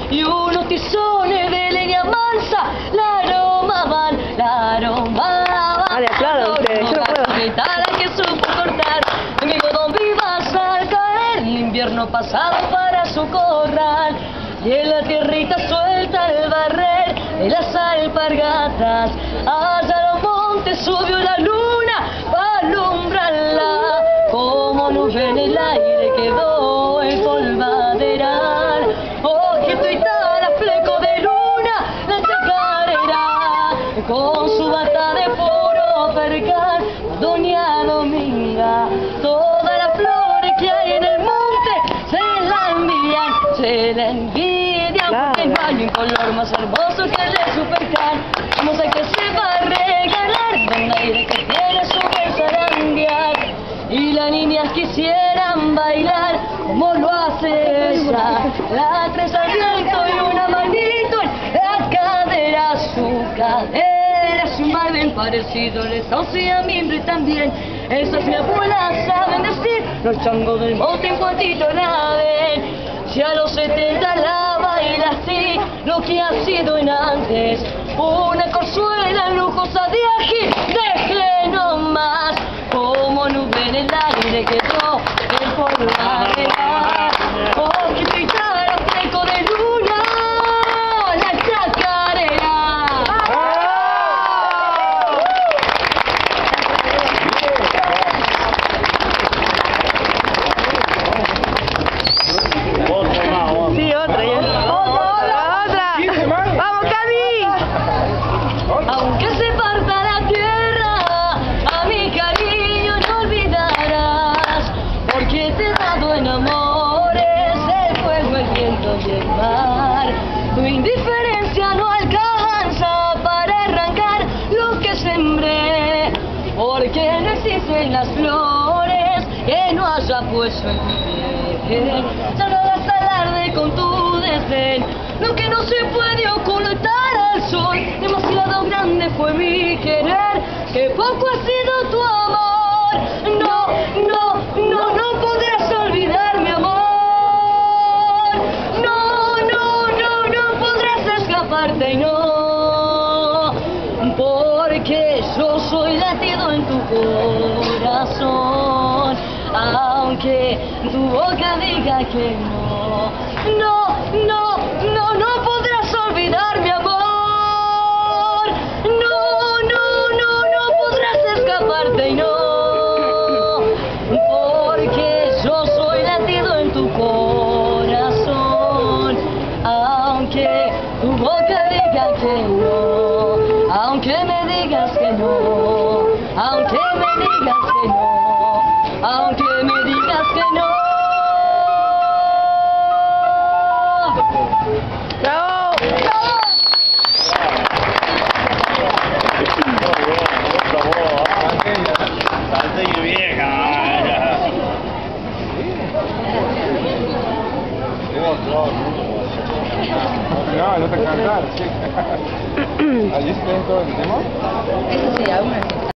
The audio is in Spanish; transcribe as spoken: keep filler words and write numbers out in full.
y unos tizones de leña mansa la aromaban, la aromaban. Vale, aplaudan ustedes, yo no puedo. Guitarra que supo cortar, mi godón vivas al caer, el invierno pasado para su corral, y en la tierrita suelta el barrer de las alpargatas, allá a los montes subió la luna para alumbrarla, como nube en el aire quedó el polvaderal, ojito y tal a fleco de luna la chacarera, con su bata de puro percal, doña Dominga, todas las flores que hay en el monte se la envían, se la envidian, claro, porque no hay un color más hermoso que el de su percal, no sé qué se va a regalar de un aire que tiene su buen zarandear, y las niñas quisieran bailar como lo hace ella, la tres al viento y una manito en la cadera, su cadera es un baile parecido, les sauce a mimbre también, esas mi abuela saben decir, los changos del monte en cuantito la ven, si a los setenta la baila así, lo que ha sido en antes, una corzuela lujosa de ají, deje nomás, como nube en el aire quedó el polvaderal, ojito y cara, fleco de luna, la chacarera. Sí, otra ya. Otra, otra. ¡Vamos, Cami! Aunque se parta la tierra, a mi cariño no olvidarás, porque te he dado en amores el fuego, el viento y el mar. Tu indiferencia no alcanza para arrancar lo que sembré, porque no existen las flores que no haya puesto en tu piel. Ya no hagas alarde con tu desdén, lo que no se puede ocultar al sol. Demasiado grande fue mi querer, que poco ha sido tu amor. No, no, no, no podrás olvidar mi amor. No, no, no, no podrás escaparte, no, porque yo soy latido en tu corazón, aunque tu boca diga que no. No, no, no, no podrás olvidar mi amor. No, no, no, no podrás escaparte, no, porque yo soy latido en tu corazón, aunque tu boca diga que no, aunque me digas que no, aunque me digas que no, aunque me digas que no. ¡Bravo! Salteña vieja. No, no te cantar, sí. ¿Allí se todo el tema? Eso sí, aún así.